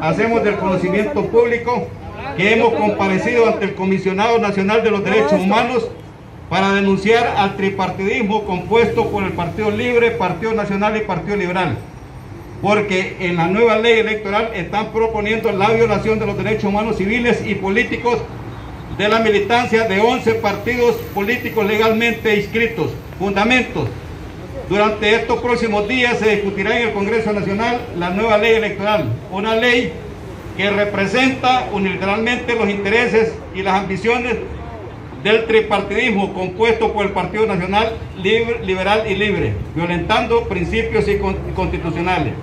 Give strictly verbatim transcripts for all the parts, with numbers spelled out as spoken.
hacemos del conocimiento público que hemos comparecido ante el Comisionado Nacional de los Derechos Humanos para denunciar al tripartidismo compuesto por el Partido Libre, Partido Nacional y Partido Liberal, porque en la nueva ley electoral están proponiendo la violación de los derechos humanos civiles y políticos de la militancia de once partidos políticos legalmente inscritos. Fundamentos: durante estos próximos días se discutirá en el Congreso Nacional la nueva ley electoral, una ley que representa unilateralmente los intereses y las ambiciones del tripartidismo compuesto por el Partido Nacional, Libre, Liberal y Libre, violentando principios constitucionales.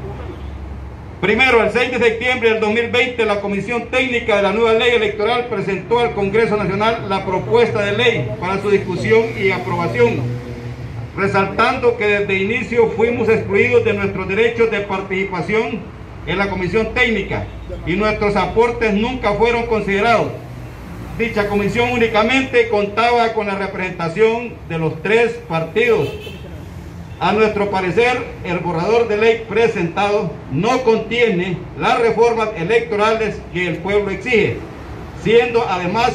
Primero, el seis de septiembre del dos mil veinte, la Comisión Técnica de la nueva ley electoral presentó al Congreso Nacional la propuesta de ley para su discusión y aprobación, resaltando que desde el inicio fuimos excluidos de nuestros derechos de participación en la Comisión Técnica y nuestros aportes nunca fueron considerados. Dicha comisión únicamente contaba con la representación de los tres partidos. A nuestro parecer, el borrador de ley presentado no contiene las reformas electorales que el pueblo exige, siendo además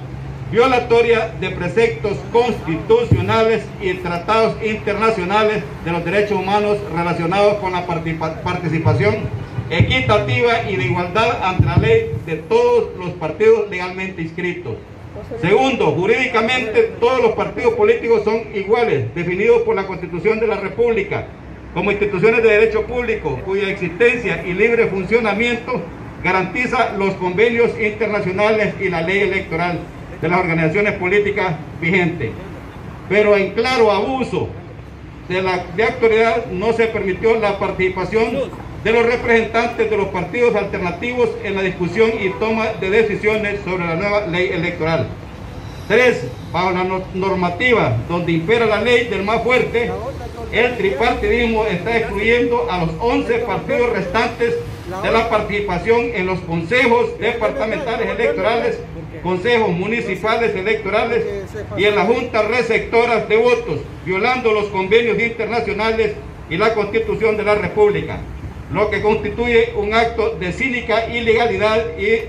violatoria de preceptos constitucionales y tratados internacionales de los derechos humanos relacionados con la participación equitativa y de igualdad ante la ley de todos los partidos legalmente inscritos. Segundo, jurídicamente todos los partidos políticos son iguales, definidos por la Constitución de la República como instituciones de derecho público, cuya existencia y libre funcionamiento garantiza los convenios internacionales y la ley electoral de las organizaciones políticas vigentes. Pero en claro abuso de la de autoridad no se permitió la participación de los representantes de los partidos alternativos en la discusión y toma de decisiones sobre la nueva ley electoral. Tres, bajo la normativa donde impera la ley del más fuerte, el tripartidismo está excluyendo a los once partidos restantes de la participación en los consejos departamentales electorales, consejos municipales electorales y en las juntas receptoras de votos, violando los convenios internacionales y la Constitución de la República, lo que constituye un acto de cínica ilegalidad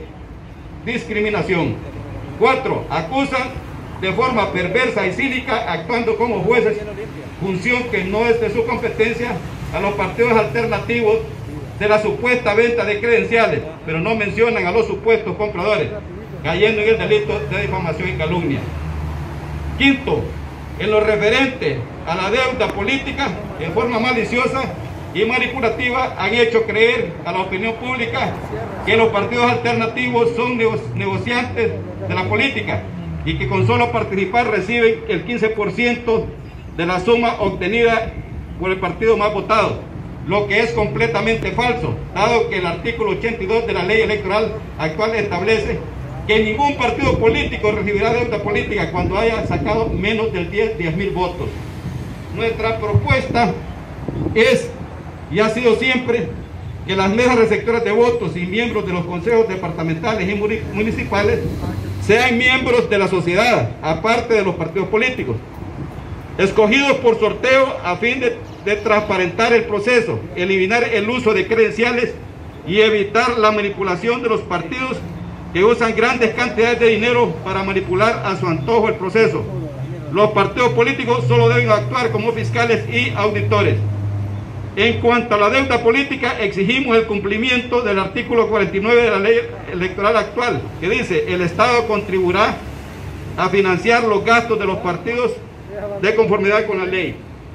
y discriminación. Cuatro, acusan de forma perversa y cínica, actuando como jueces, función que no es de su competencia, a los partidos alternativos de la supuesta venta de credenciales, pero no mencionan a los supuestos compradores, cayendo en el delito de difamación y calumnia. Quinto, en lo referente a la deuda política, en forma maliciosa y manipulativa han hecho creer a la opinión pública que los partidos alternativos son negociantes de la política y que con solo participar reciben el quince por ciento de la suma obtenida por el partido más votado, lo que es completamente falso, dado que el artículo ochenta y dos de la ley electoral actual establece que ningún partido político recibirá deuda política cuando haya sacado menos del diez mil votos. Nuestra propuesta es y ha sido siempre que las mesas receptoras de votos y miembros de los consejos departamentales y municipales sean miembros de la sociedad, aparte de los partidos políticos, escogidos por sorteo a fin de, de transparentar el proceso, eliminar el uso de credenciales y evitar la manipulación de los partidos que usan grandes cantidades de dinero para manipular a su antojo el proceso. Los partidos políticos solo deben actuar como fiscales y auditores. En cuanto a la deuda política, exigimos el cumplimiento del artículo cuarenta y nueve de la ley electoral actual, que dice: el Estado contribuirá a financiar los gastos de los partidos de conformidad con la ley.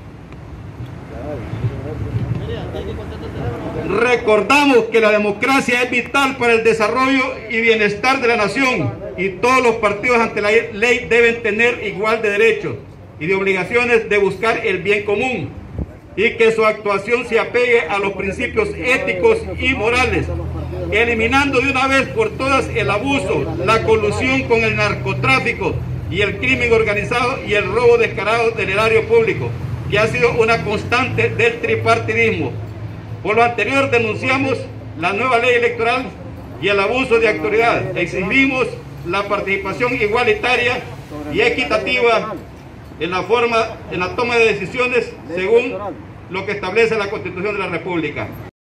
Recordamos que la democracia es vital para el desarrollo y bienestar de la nación, y todos los partidos ante la ley deben tener igual de derechos y de obligaciones de buscar el bien común, y que su actuación se apegue a los principios éticos y morales, eliminando de una vez por todas el abuso, la colusión con el narcotráfico y el crimen organizado y el robo descarado del erario público, que ha sido una constante del tripartidismo. Por lo anterior, denunciamos la nueva ley electoral y el abuso de autoridad. Exigimos la participación igualitaria y equitativa en la forma, en la toma de decisiones según lo que establece la Constitución de la República.